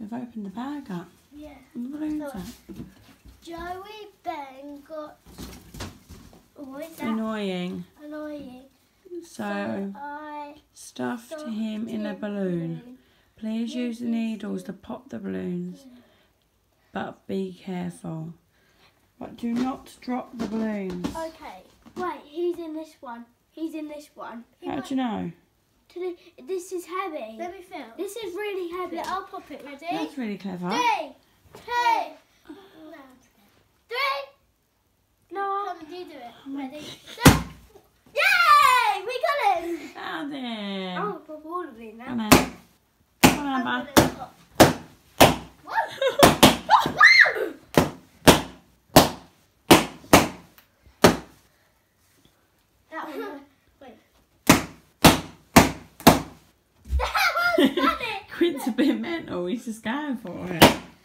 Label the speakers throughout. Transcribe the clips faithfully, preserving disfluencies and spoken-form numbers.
Speaker 1: They've opened the bag up.
Speaker 2: Yeah.
Speaker 1: And the balloons
Speaker 2: So,
Speaker 1: out.
Speaker 2: Joey Ben got. What is that?
Speaker 1: Annoying.
Speaker 2: Annoying.
Speaker 1: So,
Speaker 2: I
Speaker 1: stuffed
Speaker 2: stuffed
Speaker 1: him in a
Speaker 2: him
Speaker 1: balloon.
Speaker 2: balloon.
Speaker 1: Please use the needles to pop the balloons, but be careful. But do not drop the balloons.
Speaker 2: Okay. Wait, he's in this one. He's in this one.
Speaker 1: How do you know?
Speaker 2: To the, this is heavy. Let me film. This is really heavy. I'll pop it. Ready?
Speaker 1: That's really clever.
Speaker 2: Three, two, three. No. Come on, you do it. Ready? Go. Yay! We got him.
Speaker 1: Found him.
Speaker 2: Oh, pop all of it now.
Speaker 1: Come on. Come on, Amber.
Speaker 2: That one. Wait. That was funny.
Speaker 1: Quint's a bit mental. He's just going for it.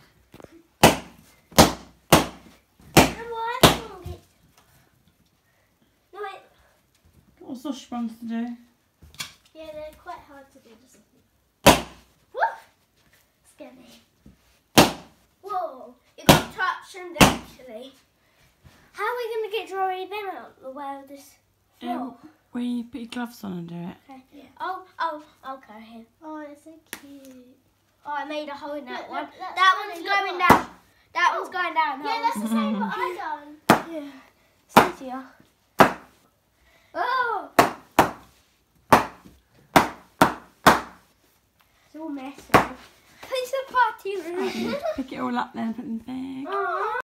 Speaker 2: No, wait.
Speaker 1: What's Josh supposed to do?
Speaker 2: Yeah, they're quite hard to do. Just woo! Scare me. Whoa! You got to touch them actually. How are we going to get Joey Ben out of the way of this floor?
Speaker 1: Um, Will you put your gloves on and do it?
Speaker 2: Okay. Yeah. Oh, oh, I'll go here. Oh, it's so cute. Oh, I made a hole in that
Speaker 3: Look,
Speaker 2: one.
Speaker 3: look, that's
Speaker 2: That
Speaker 3: funny,
Speaker 2: one's
Speaker 3: look
Speaker 2: going
Speaker 3: what-
Speaker 2: down. That
Speaker 3: Oh.
Speaker 2: one's going down.
Speaker 3: Yeah, that's the same what I done.
Speaker 2: Yeah. It's easier. Oh! It's all messy. It's a party room.
Speaker 1: Pick it all up then and put it in the bag.
Speaker 2: Oh.